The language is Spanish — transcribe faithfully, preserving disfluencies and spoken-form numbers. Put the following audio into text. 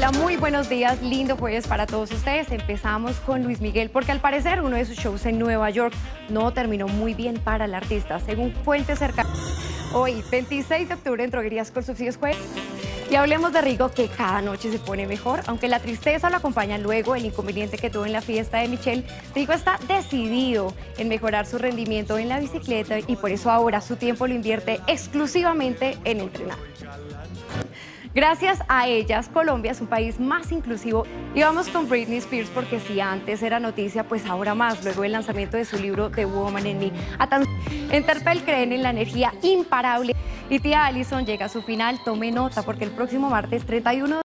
Hola, muy buenos días, lindo jueves para todos ustedes. Empezamos con Luis Miguel porque al parecer uno de sus shows en Nueva York no terminó muy bien para el artista, según fuentes cercanas. Hoy, veintiséis de octubre, en Droguerías con Subsidios Jueves. Y hablemos de Rigo, que cada noche se pone mejor. Aunque la tristeza lo acompaña luego el inconveniente que tuvo en la fiesta de Michelle, Rigo está decidido en mejorar su rendimiento en la bicicleta y por eso ahora su tiempo lo invierte exclusivamente en entrenar. Gracias a ellas, Colombia es un país más inclusivo. Y vamos con Britney Spears porque si antes era noticia, pues ahora más, luego del lanzamiento de su libro The Woman in Me. A tan... En Terpel creen en la energía imparable y tía Allison llega a su final. Tome nota porque el próximo martes treinta y uno